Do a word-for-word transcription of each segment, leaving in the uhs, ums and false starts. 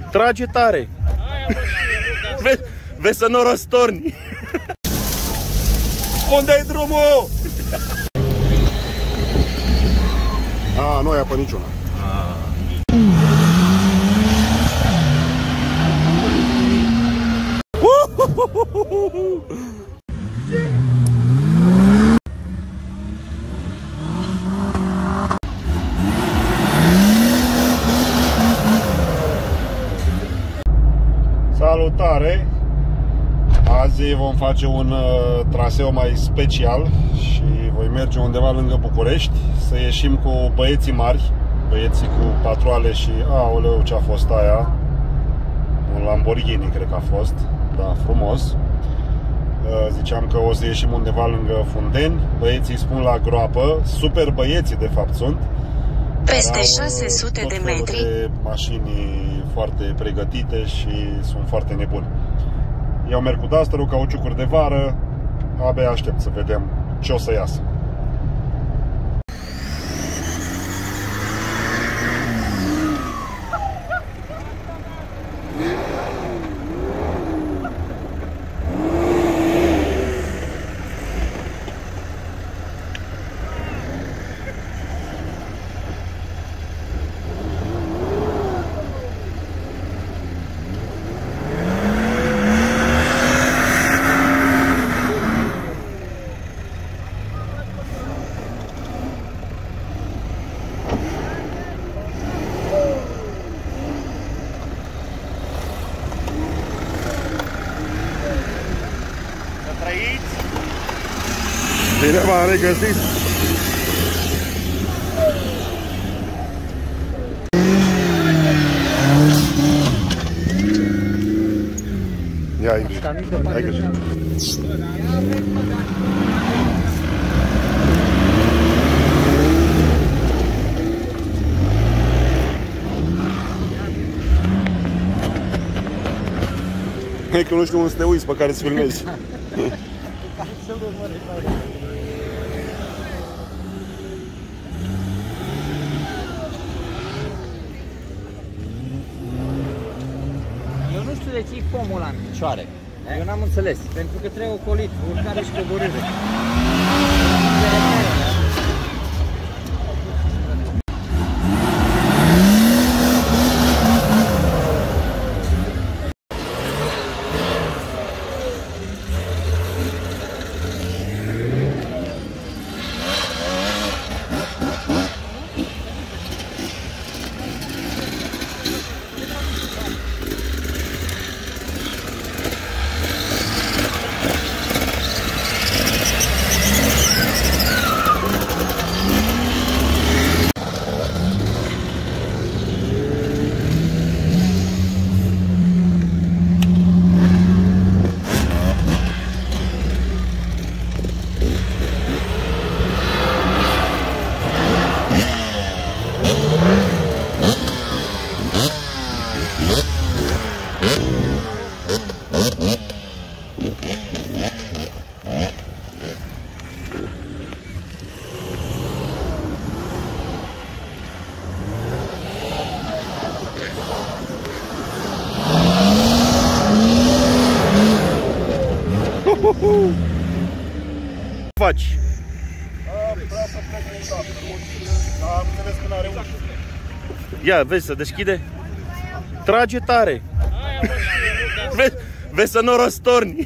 Trage tare. Vezi, vezi să nu răstorni. Unde-i drumul? A, nu ia pe niciuna. Salutare! Azi vom face un uh, traseu mai special și voi merge undeva lângă București, să ieșim cu băieții mari, băieții cu patroale și aoleu, ce a fost aia, un Lamborghini cred că a fost, da, frumos. Uh, ziceam că o să ieșim undeva lângă Fundeni, băieții spun la groapă, super băieții de fapt sunt. Peste șase sute de metri. De mașini foarte pregătite și sunt foarte nebuni. Eu merg cu Duster-ul, cauciucuri de vară, abia aștept să vedem ce o să iasă. Bine v-am regăsit! Ia aici, hai grijă! Hai că nu știu unde să te uiți pe care îți filmezi. Eu nu știu de ce e pomul ăla în picioare. Eu n-am înțeles. Pentru că trebuie ocolit, urcare și coborâre. Faci? Vreau să plec din cap, dar am înțeles că n-are ușă. Ia, vezi, să deschide? Trage tare! Vezi, vezi să nu răstorni!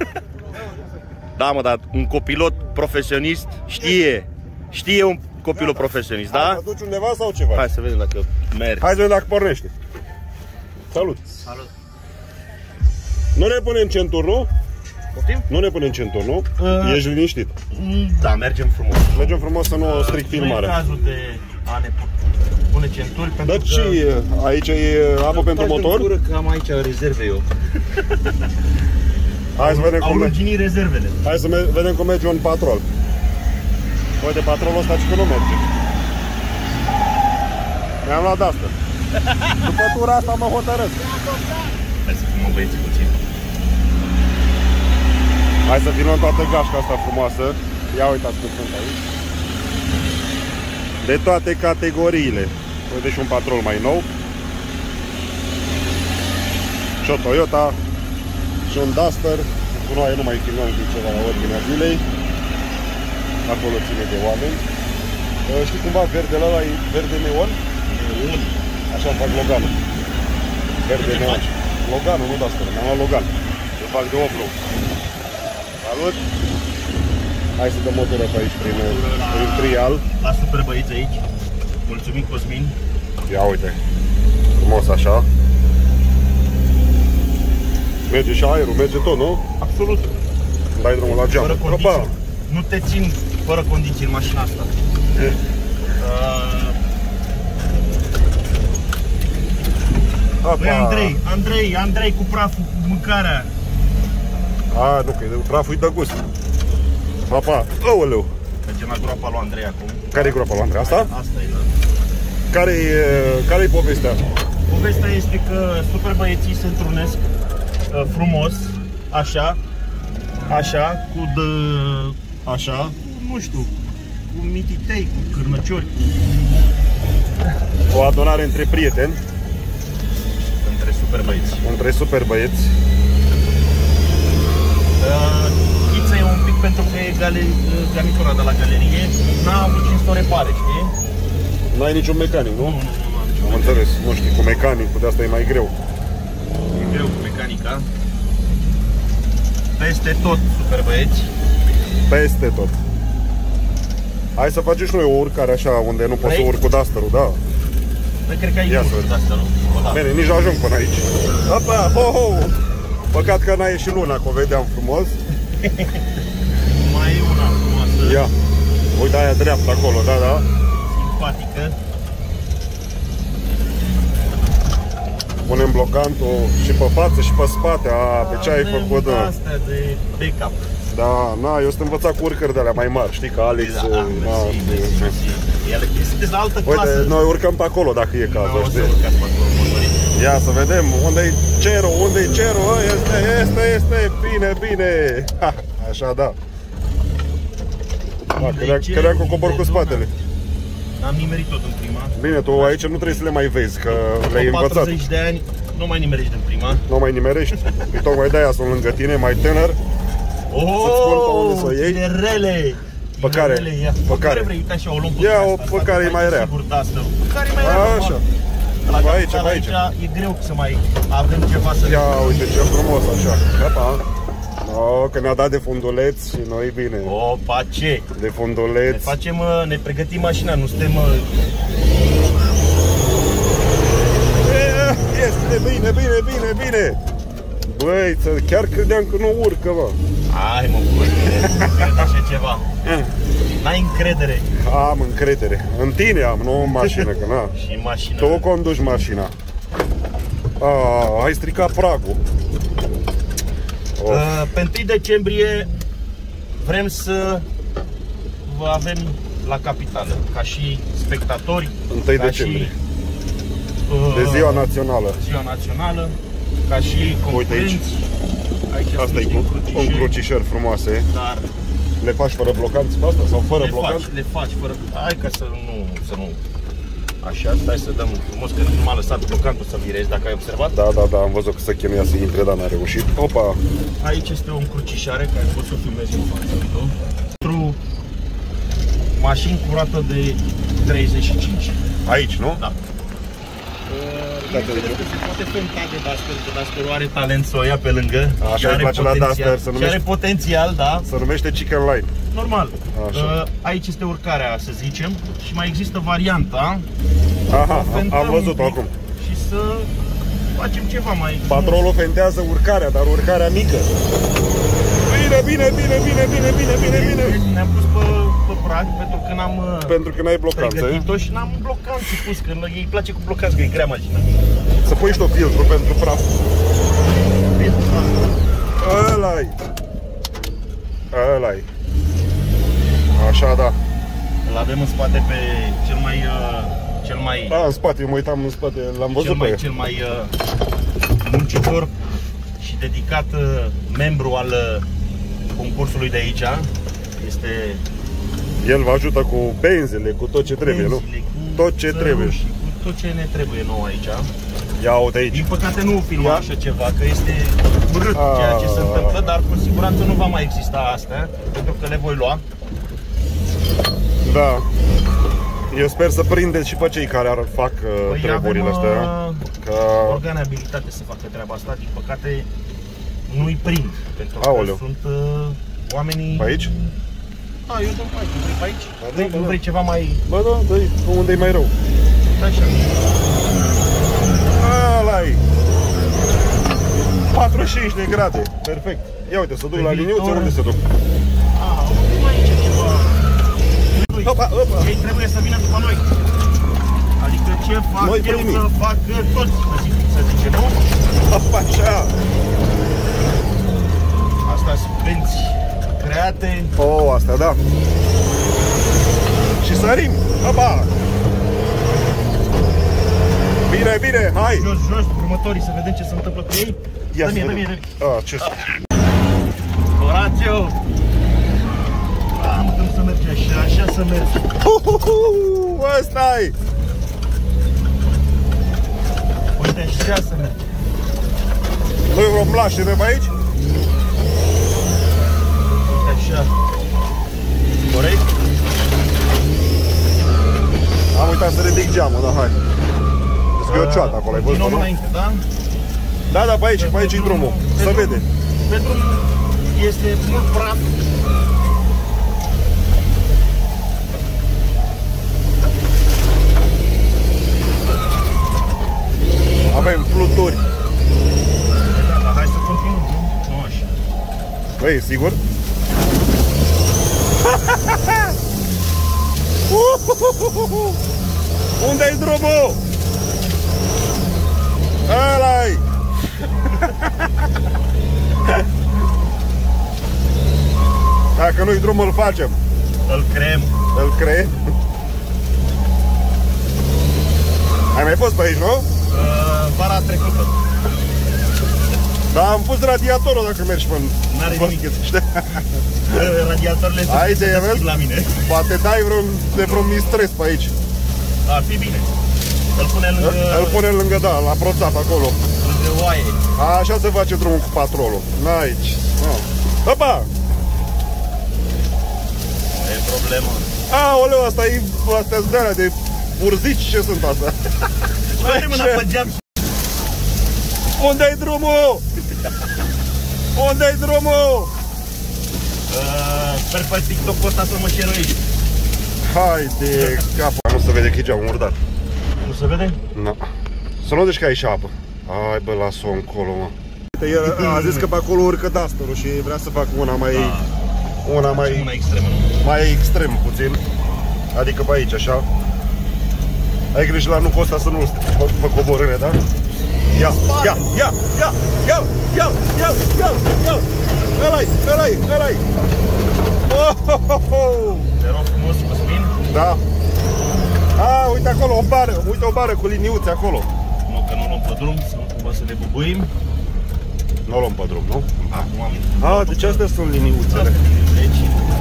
Da, mă, dar un copilot profesionist știe, știe un copilot profesionist, da? Hai, mă duci undeva sau ceva? Hai să vedem dacă merge. Hai să vedem dacă pornește. Salut! Salut! Nu ne punem centuri, nu? Poftim? Nu ne punem centuri, nu? Uh, Ești liniștit. Da, mergem frumos. Mergem frumos să nu stric filmarea. Nu e cazul de a ne pune centuri, pentru Dar ce că... aici e apă pentru motor? Cură, că am aici rezerve eu. Hai să vedem Au cum ruginit rezervele. Hai să vedem cum merge un patrol. Uite, patrolul ăsta și că nu merge. Mi-am luat asta. După tura asta mă hotărăsc. Hai să filmăm băieții puțin. Hai să filmăm toată gașca asta frumoasă. Ia uitați cum sunt aici. De toate categoriile. Uite și un patrol mai nou. o Toyota și un Duster. Cu noi nu mai filmăm cu ceva la ordinea zilei. Acolo ține de oameni. Știi cumva verdele ăla e verde neon? Neon. Așa îmi fac Loganul. Verde neon. Loganul, nu Duster, mi-am luat Logan. Îl fac de off-road. Salut! Hai să dăm motorul pe aici prin, prin trial. La super băieți aici. Mulțumim, Cosmin. Ia uite, frumos așa. Merge și aerul, merge tot, nu? Absolut. Dai drumul la geam. Fără condiții. Nu te țin fără condiții în mașina asta. uh... Băi, Andrei, Andrei, Andrei cu praful, cu mâncarea. A, nu, că praful-i de gust. Papa, aoleu. Mergem la groapa lui Andrei acum. Care e groapa lui Andrei? Asta? Asta e, da. Care-i care povestea? Povestea este că super băieții se întrunesc uh, frumos, așa, așa, cu de, așa, nu știu, cu mititei, cu cârnăciori. O adunare între prieteni. Între super băieți. Între super băieți. Uh, Ghiță e un pic pentru că e gale, garnitura de la galerie, n-a avut cine să o repare, știi? N-ai niciun mecanic, nu? Nu, nu, nu, nu am niciun Am înțeles, nu știi, cu mecanicul, de asta e mai greu. E greu cu mecanica. Peste tot, super băieți. Peste tot. Hai să facem și noi o urcare așa, unde nu poți să urc cu Duster-ul, da? Păi cred că ai Ia să urc cu Duster-ul. Bine, nici ajung până aici. Opa, ho, ho! Păcat că n-a ieșit luna, că o vedeam frumos. Mai e una frumoasă. Ia, uite aia dreaptă acolo, da, da. Simpatică. Punem blocantul și pe față și pe spate. A, pe ce ai făcut, da? Astea de backup. Da, na, eu sunt învățat cu urcări de alea mai mari, știi, ca Alex. Da, na, mersi, mersi, mersi. Ele, sunteți la altă clasă. Uite, noi urcăm pe acolo dacă e cazul, O să știi? urcați pe acolo, motorii. Ia să vedem unde-i cerul, unde-i cerul, a, este, este, este, bine, bine. Ha, așa, da. Da, credeam că cobor cu spatele. Am nimerit tot în prima. Bine, tu aici nu trebuie să le mai vezi, că le-ai învățat. patruzeci de ani nu mai nimerești din prima. Nu mai nimerești. Și tocmai de-aia sunt lângă tine, mai tânăr. Oh, Să-ți spun pe unde să o iei. tinerele! Pe care? Ia. Pe care? Vrei, uite așa, o luăm pe Ia o asta, pe care e mai rea. Sigur, da, asta. Pe care e mai rea. Așa. La Pe aici, capital pe aici. E greu să mai avem ceva să... Ia uite ce frumos așa. Opa. Oh, că ne-a dat de funduleț și noi bine. Opa, ce? De funduleț. Ne facem, ne pregătim mașina, nu suntem... Este bine, bine, bine, bine. Băi, chiar credeam că nu urcă, mă. Hai, mă, bă, cred așa ceva. N-ai încredere. Am încredere. În tine am, nu în mașină, că na. Și mașina. Tu conduci mașina. Ah, ai stricat pragul. Uh, pe întâi decembrie vrem să vă avem la capitală, ca și spectatori, întâi ca decembrie. și uh, De ziua națională. ziua națională, ca și concurenți. Aici Asta e cu încrucișări frumoase. Dar le faci fără blocanți pe asta sau fără le blocanți? faci, le faci fără. Hai ca să nu, să nu. Așa, stai să dăm frumos, că nu m-a lăsat blocantul să virezi, dacă ai observat. Da, da, da, am văzut că se chinuia să intre, dar n-a reușit. Opa! Aici este o încrucișare care poți să o filmezi în fața lui. Pentru mașini cu rată de treizeci și cinci. Aici, nu? Da. Bineînțeles că se poate fenta de Duster, că Duster are talent să o ia pe lângă. Așa îmi place la Duster, să numește... are potențial, da. Se numește Chicken Line. Normal. Așa. Aici este urcarea, să zicem, și mai există varianta. Aha, am văzut-o acum. Și să facem ceva mai... Patrolul fentează urcarea, dar urcarea mică. Bine, bine, bine, bine, bine, bine, bine, bine. Ne-am pus pe, pe prag pentru că n-am Pentru că n-ai blocanță. pregătit-o și n-am blocanță pus, că ei place cu blocanță, că e grea mașina. Să pui și o filtru pentru praf. Filtru, da. Ăla-i. Ăla-i. Așa, da. Îl avem în spate pe cel mai... Uh, cel mai... Da, în spate, mă uitam în spate, l-am văzut cel mai, pe cel mai uh, muncitor și dedicat uh, membru al uh, concursului de aici. Este... El vă ajută cu benzile, cu tot ce trebuie, nu? Cu Tot ce trebuie. Și cu tot ce ne trebuie nou aici. Ia uite aici. Din păcate nu filma Ia. așa ceva, că este urât A. ceea ce se întâmplă, dar cu siguranță nu va mai exista astea, pentru că le voi lua. Da. Eu sper să prindeți și pe cei care ar fac Păi treburile avem, astea. uh, Că... organe abilitate să facă treaba asta, din păcate nu-i prind, pentru că Aoleu. sunt uh, oamenii... Pe aici? A, eu dau pe aici, vrei pe aici? Da, Vrei, da, nu da. vrei ceva mai... Bă, da, dă-i, unde e mai rău? Așa. Ăla-i! patruzeci și cinci de grade, perfect. Ia uite, să duc Pe la viitor. liniuță, unde se duc? A, nu aici e ceva... Hopa, hopa. Ei trebuie să vină după noi. Adică ce fac Noi eu primim. să fac toți, să zice, nu? Hopa, așa. Asta sunt benzi create. Oh, asta da. Și sărim, hopa. Bine, bine, hai. Jos, jos, următorii, să vedem ce se întâmplă cu ei. Ia Dă-mi, să dă-mi, vedem. dă-mi. Ah, ce Horațiu! Am cum să mergi așa, așa să mergi. Ăsta-i! Uite, așa să mergi. Nu-i vreo mlașină pe aici? Uite, așa. Corect? Am uitat să ridic geamul, da, hai. Că e o cioată acolo, ai văzut, Continuăm nu? înainte, da? Da, da, pe aici, pe aici e drumul. Pe Se drum- vede. Pe drum este mult praf. Avem fluturi. Da, dar hai să continuăm, nu? Nu așa. Băi, sigur? Unde-i drumul? Ăla-i! Dacă nu-i drum, îl facem. Îl creăm. Îl creăm. Ai mai fost pe aici, nu? Uh, vara trecută. Da, am pus radiatorul dacă mergi până... N-are până- nimic. știi? Radiatoarele sunt Haide, se vezi? deschid la mine. Poate dai vreun, de vreun mistres pe aici. Ar fi bine. Îl pune lângă, Îl pune lângă, da, la proțap acolo. lângă oaie. Așa se face drumul cu patrolul. N-aici. No. Opa! E problemă. Aoleu, asta e, astea-s de alea de urzici, ce sunt astea? Uite mâna pe geam și... Unde-i drumul? Unde-i drumul? Uh, sper pe TikTok-ul ăsta să mă șeruiești. Haide, capă. Nu se vede că e geamul murdar. Nu se vede? No. Să nu zici că ai și apă. Hai bă, las-o încolo, mă. El a zis că pe acolo urcă Duster-ul și vrea să facă una mai... Da. Una mai... Una extremă, nu? mai extrem puțin. Adică pe aici, așa. Ai grijă la nucul ăsta să nu pe, pe coborâre, da? Ia, ia, ia, ia, ia, ia, ia, ia, ia. Ăla-i, ăla-i, ăla-i. Oh, oh, oh, oh. Te rog frumos, Cosmin. Da. A, uite acolo, o bară, uite o bară cu liniuțe acolo. Nu, că nu luăm pe drum, să nu cumva să ne bubuim. Nu o luăm pe drum, nu? Acum am... A, deci astea sunt liniuțele. Deci,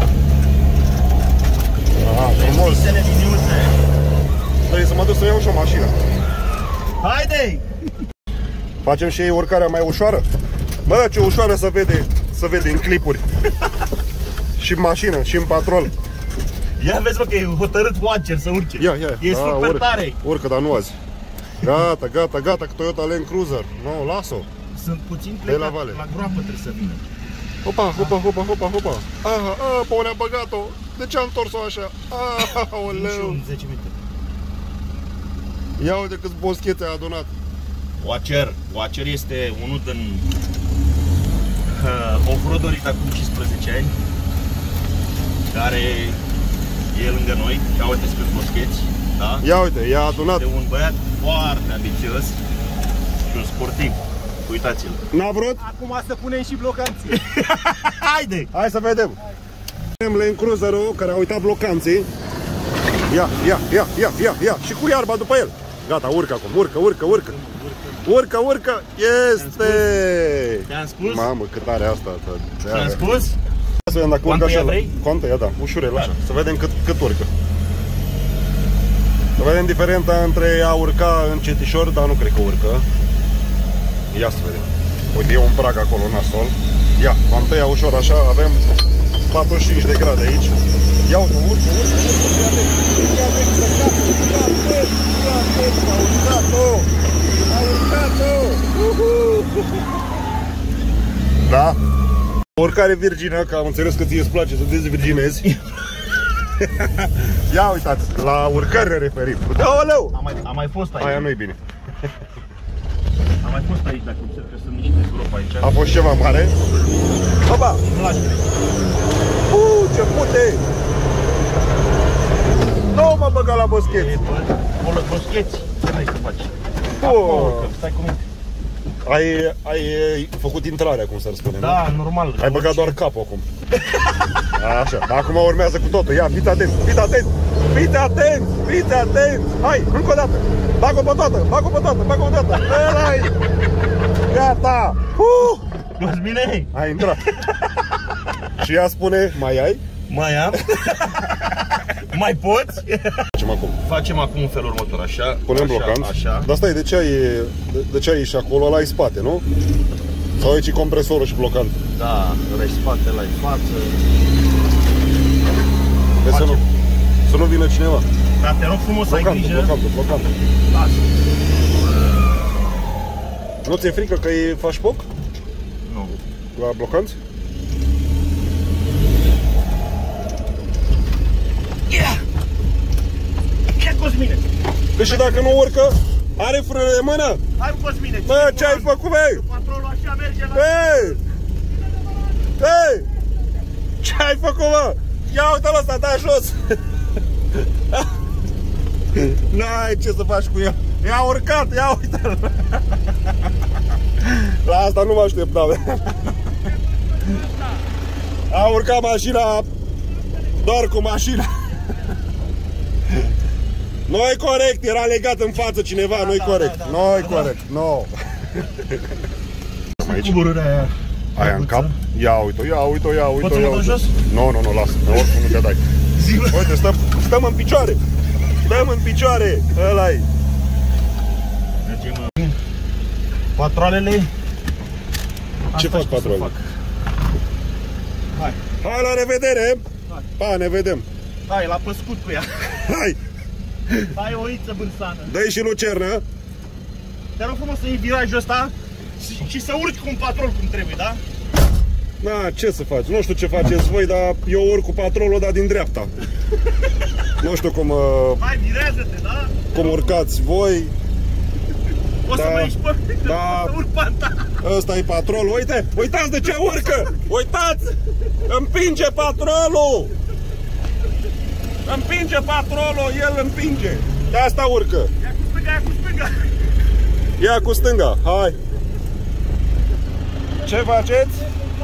A, frumos. precisele liniuțe. Trebuie să mă duc să iau și o mașină. Haide! Facem și ei urcarea mai ușoară? Bă, ce ușoară să vede, să vede în clipuri. Și în mașină, și în patrol. Ia vezi, mă, că e hotărât Watcher să urce. Ia, ia. E A, super urcă, tare. Urcă, dar nu azi. Gata, gata, gata, cu Toyota Land Cruiser. Nu, las-o. Sunt puțin De la plecat, vale. la groapă trebuie să vină. Hopa, hopa, hopa, hopa, hopa. Aha, a, pe unde a băgat-o. De ce a întors-o așa? Ah, Și oleu. în zece minute. Ia uite câți boschete a adunat. Watcher, Watcher este unul din uh, off-roaderii de acum cincisprezece ani, care e lângă noi. Ia uite câți boscheți, da? Ia uite, i-a adunat. De un băiat foarte ambițios și un sportiv. Uitați-l. N-a vrut? Acum să punem și blocanții. Haide! Hai să vedem. Avem Land Cruiser-ul care a uitat blocanții. Ia, ia, ia, ia, ia, ia. Și cu iarba după el. Gata, urcă acum, urcă, urcă, urcă. Urcă, urcă, este! Te-am spus? Mamă, cât are asta. Te-am spus? Să vedem dacă urcă Coantă așa. ea vrei? Coantă ea, da, ușurel așa. Să vedem cât, cât urcă. Vedem diferența între a urca încetișor, dar nu cred că urcă. Ia să vedem. Uite, e un prag acolo, nasol. Ia, am tăiat ușor așa, avem patruzeci și cinci de grade aici. Ia uite, urcă, urcă, urcă, ia atent, ia atent, ia atent, ia atent, a urcat-o, a urcat-o, da? O urcare virgină, că am înțeles că ție îți place să dezvirginezi. Ia uitați, la urcări ne referim. Aoleu! Am mai, am mai fost aici. Aia nu-i bine. Am mai fost aici, dacă observ că sunt niște gropi aici. A fost ceva mare. Opa! Nu lași. Uuu, ce pute! Nu mă băga la boscheți! Bă, boscheți, ce vrei să faci? Oh. Stai cu mine. Ai, ai făcut intrarea, cum s-ar spune, da, nu? normal. Ai băgat doar capul acum. Așa, acum urmează cu totul. Ia, fiți atenți, fiți atenți, fiți atenți, fiți atenți. Hai, încă o dată. Bag-o pe toată, bag-o pe toată, bag-o pe toată. Ăla-i. Gata. Uh! Cosmine! Ai intrat. Și ea spune, mai ai? Mai am? Mai poți? Facem acum. Facem acum în felul următor, așa. Punem așa, blocanți. Așa. Dar stai, de ce ai, de, de ce ai și acolo, ăla-i spate, nu? Sau aici e compresorul și blocant? Da, ăla-i spate, ăla-i față. Vezi să nu, să nu vină cineva. Dar te rog frumos să ai Blocantul, grijă. blocantul, blocantul. Lasă. Nu ți-e frică că îi faci foc? Nu. La blocanți? Yeah! Ce, Cosmine? Că și dacă nu urcă, are frânele de mână? Hai, Cosmine! Bă, ce ai făcut, băi? Patrolul așa merge la... Hei! Hei! Ce ai făcut, bă? Ia uite-l ăsta, da jos! N-ai ce să faci cu el. I-a urcat, ia uite-l! La asta nu mă așteptam. A urcat mașina doar cu mașina. Nu-i corect, era legat în față cineva, da, nu-i da, corect. da, da, Nu-i da, corect, nu. No. Cuburârea aia. Aia în cap? Ia uite-o, ia uite-o, ia uite-o. Poți să mă dau jos? Nu, nu, nu, lasă, oricum nu te dai. Uite, stăm, stăm în picioare. Stăm în picioare, ăla-i. Mergem. Patroalele. Ce faci, patrolele? Hai. Hai, la revedere. Hai. Pa, ne vedem. Hai, la păscut cu ea. Hai. Hai, oiță bânsană. Dă-i și lucernă. Te rog frumos să iei virajul ăsta și, și să urci cu un patrol cum trebuie, da? Na, ce să faci? Nu știu ce faceți voi, dar eu urc cu patrolul, dar din dreapta. Nu știu cum, Hai, virează-te, da? cum urcați voi. O să Da. mă ieși pe mine, Da. să urc panta. Ăsta e patrolul, uite, uitați de ce urcă! Uitați! Împinge patrolul! Împinge patrolul, el împinge! De asta urcă! Ia cu stânga, ia cu stânga. Ia cu stânga, hai! Ce faceți?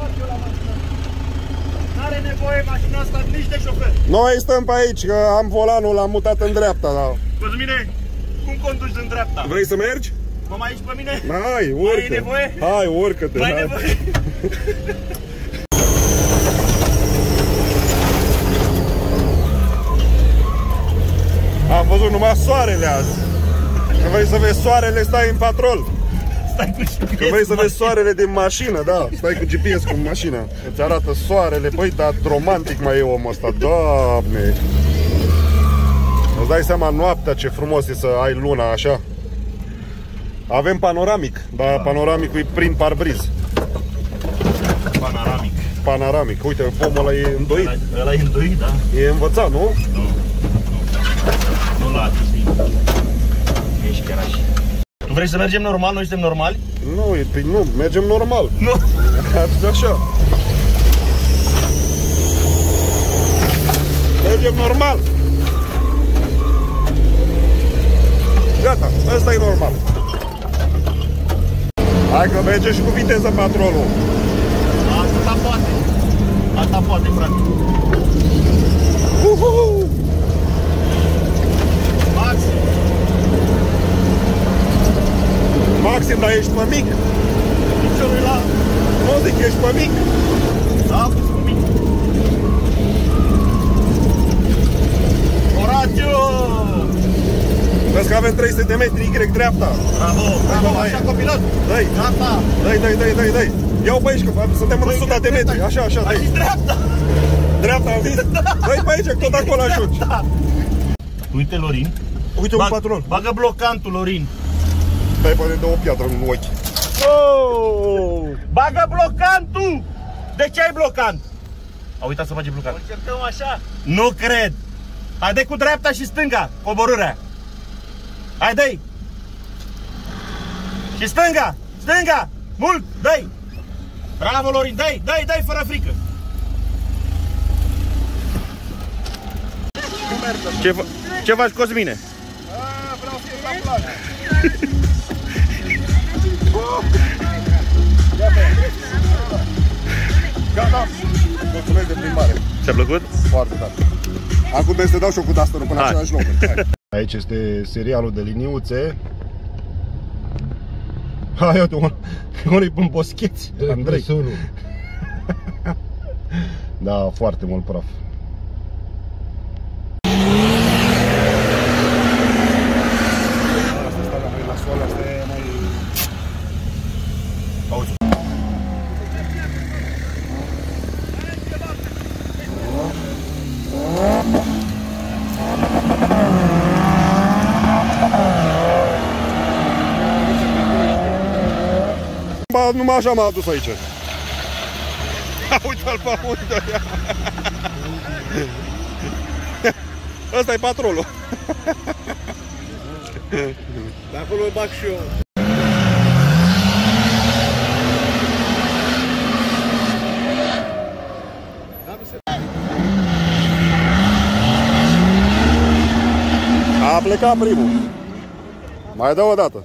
N-are nevoie mașina asta nici de șofer. Noi stăm pe aici, că am volanul, l-am mutat în dreapta, da. Cosmine, cum conduci în dreapta? Vrei să mergi? Mă mai ieși pe mine? Hai, urcă! Mai e nevoie? Hai, urcă-te! Mai e hai. nevoie? Am văzut numai soarele azi. Când vrei să vezi soarele, stai în patrol. Stai cu G P S. Când vrei să vezi soarele din mașină, da, stai cu G P S cu mașina. Îți arată soarele, băi, dar romantic mai e omul ăsta, Doamne. Îți dai seama noaptea ce frumos e să ai luna așa. Avem panoramic, dar panoramicul e prin parbriz. Panoramic. Panoramic, uite, pomul ăla e îndoit. Ăla, ăla e îndoit, da? E învățat, nu? Nu. Nu la atât. Ești chiar așa. Tu vrei să mergem normal? Noi suntem normali? Nu, e, păi nu, mergem normal. Nu. Așa. Mergem normal. Gata, ăsta e normal. Hai că merge și cu viteză patrolul. Asta poate. Asta poate, frate. Uhuhu. Maxim. Maxim, dar ești pe mic. Piciorul la... Nu zic, ești pe mic. Da, pus cu mic. Orazio! Vezi că avem trei sute de metri, Y dreapta. Bravo, bravo, așa copilot. Dă-i, dă-i, dă-i, dă-i, dă-i, dă-i. Ia-o pe aici, că suntem în o sută de metri. Așa, așa, dă-i. Ai zis dreapta. Dreapta am zis? Dă-i pe aici, că tot acolo ajungi. Uite, Lorin. Uite un patrol. Bagă blocantul, Lorin. Dai, poate de o piatră în ochi. Oh! Bagă blocantul! De ce ai blocant? A uitat să bage blocant. Încercăm așa. Nu cred. Haide cu dreapta și stânga, coborârea. Haide-i. Și stânga, stânga, mult, dai. Bravo, Lorin, dai, dai, dai, fără frică. Ce, ce faci, Cosmine? A, vreau să ies la plajă. Gata. Mulțumesc de plimbare. Ți-a plăcut? Foarte tare. Acum trebuie să dau și o cu Duster până la Hai. același loc. Hai. Aici este serialul de liniuțe. Hai, uite, unul-i în boscheți. Andrei. Da, foarte mult praf. Asta stă la mai la sol, asta e mai... Auzi. Numai așa m-a adus aici. Uite-l pe unde. Ăsta e patrolul. De acolo îl bag și eu. A plecat primul. Mai dă o dată.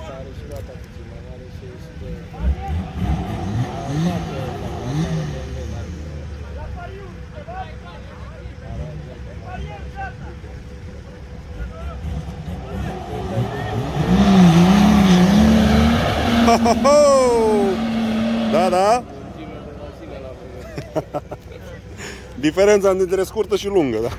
Da, da. Diferența dintre scurtă și lungă, da.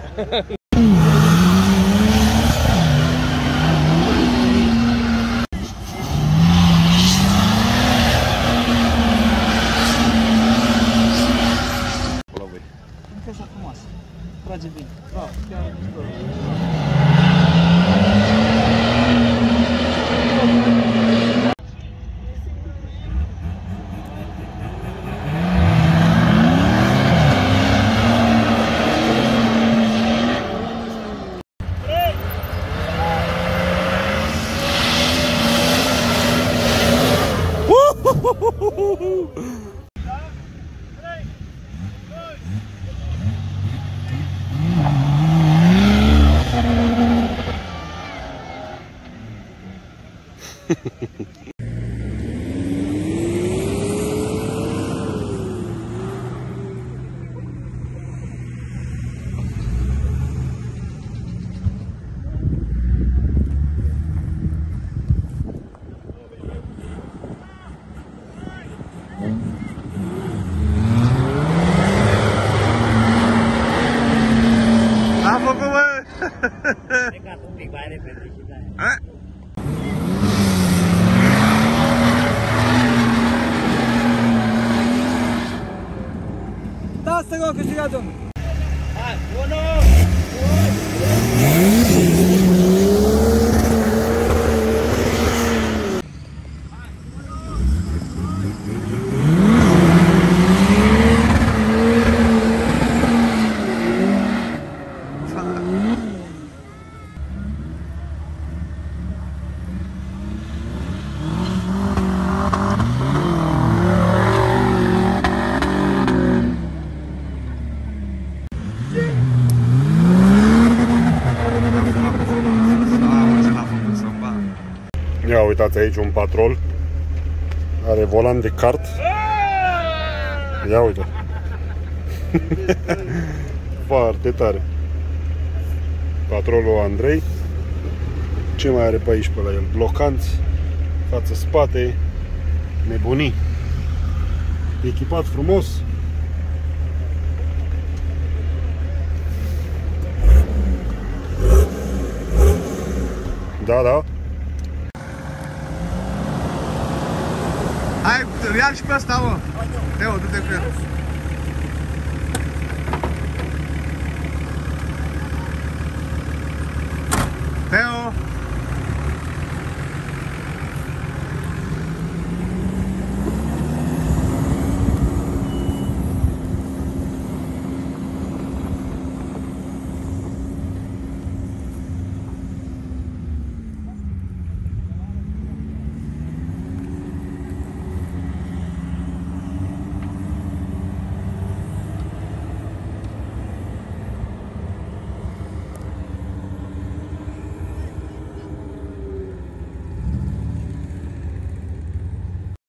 Încă așa frumos. Trage bine. Bravo, chiar mișto. A făcut, bă! Plecat un pic mai repede și da. Da, asta că a câștigat domnul. Hai, unu! Ia uitați aici un patrol. Are volan de kart. Ia uite. Foarte tare. Patrolul Andrei. Ce mai are pe aici pe la el? Blocanți, față spate, nebunii. Echipat frumos. Da, da. Hai, ia-l și pe ăsta, mă. Teo, du-te cu el.